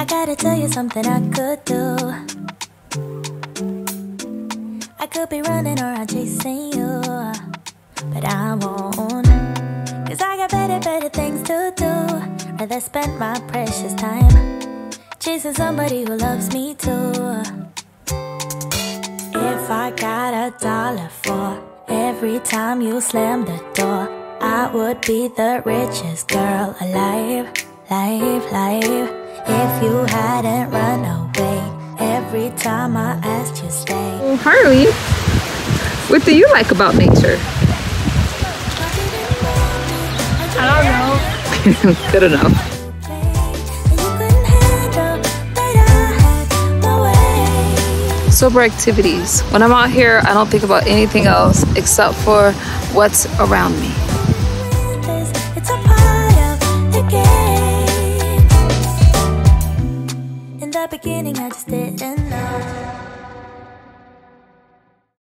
gotta tell you something I could do. I could be running around chasing you, but I won't, 'cause I got better things to do. Rather spend my precious time chasing somebody who loves me too. If I got $1 for every time you slam the door, I would be the richest girl alive, life. If you hadn't run away every time I asked you stay. Well, Harley, what do you like about nature? I don't know. Good enough. Sober activities. When I'm out here, I don't think about anything else except for what's around me. It's a part of the game. In the beginning, I just didn't know.